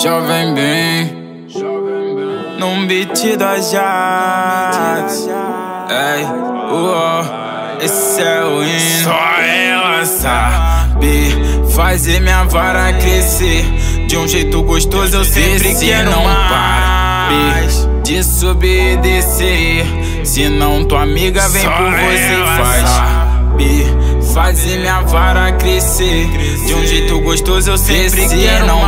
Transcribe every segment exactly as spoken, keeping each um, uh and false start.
Jovem bem, num beat da Jax. Ei, uó, esse é o hino. Só ela sabe fazer minha vara crescer de um jeito gostoso. Eu sempre quero não mais de subir e descer. Se não tua amiga vem por você, faz fazer minha vara crescer de um jeito gostoso. Eu sempre quero não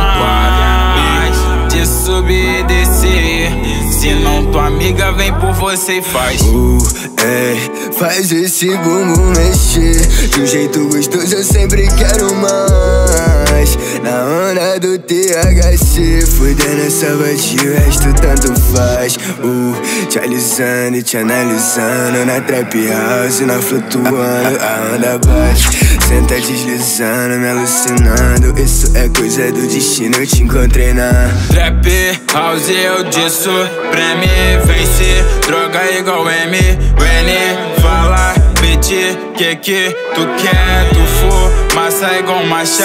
mais de subir e descer. Se não tua amiga vem por você e faz uh, é, faz esse bumbum mexer de um jeito gostoso. Eu sempre quero mais. Na onda do T H C, fudendo essa batida, o resto tanto faz. uh, Te alisando e te analisando na trap house, na flutuando, a onda bate. Senta deslizando, me alucinando. Isso é coisa do destino, eu te encontrei na trap house. Eu disso pra me vencer. Droga igual M, N, fala bitch, que que tu quer? Tu for massa igual macha,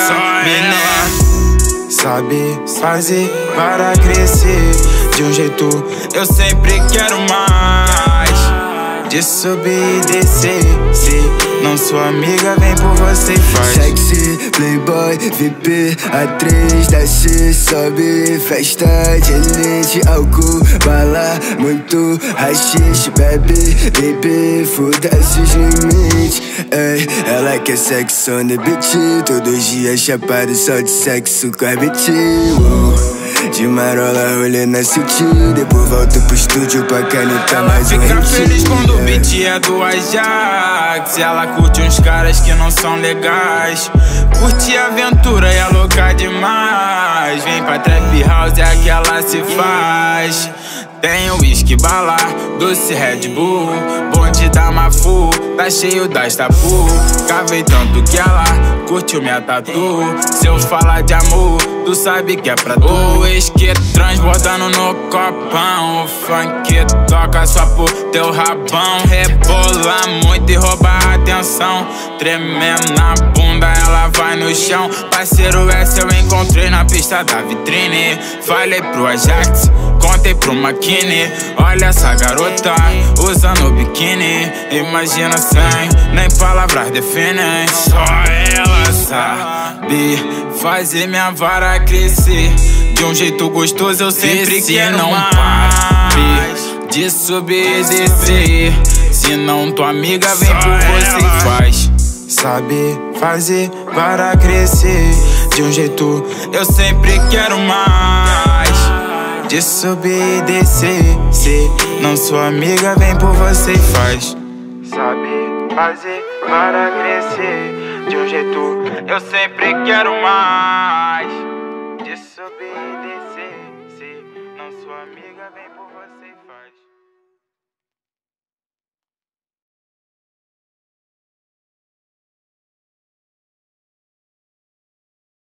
menina. Sabe fazer para crescer de um jeito, eu sempre quero mais. De subir e descer. Se não sua amiga vem por você e faz sexy, playboy, V P, A três da C. Sobe, festa de elite, álcool, bala, muito rachixe. Bebe, bebê, foda-se os limites. Ei, ela quer sexo on the beat, todos dias chapado só de sexo com a bitch. uh. De marola, olhando na city, depois volto pro estúdio pra canetar mais um hit. Fica feliz quando o beat é do Ajax. Ela curte uns caras que não são legais. Curte a aventura e é louca demais. Vem pra trap house, é que ela se faz. Tem whisky, bala, doce Red Bull, bonde da Mafu, tá cheio das tapu. Cavei tanto que ela curtiu minha tatu. Se eu falar de amor, tu sabe que é pra tu. O whisky transbordando no copão, o funk toca só por teu rabão. Rebola muito e rouba a atenção, tremendo na bunda, ela vai no chão. Parceiro, essa eu encontrei na pista da vitrine. Falei pro Ajax, contei pro Maquine. Olha essa garota usando biquíni. Imagina sem nem palavras definem. Só ela sabe fazer minha vara crescer de um jeito gostoso. Eu sempre quero não mais de subir e descer. Se não tua amiga vem por você e faz sabe fazer vara crescer de um jeito, eu sempre quero mais. De subir e descer. Se não sua amiga vem por você e faz sabe fazer para crescer de um jeito, eu sempre quero mais.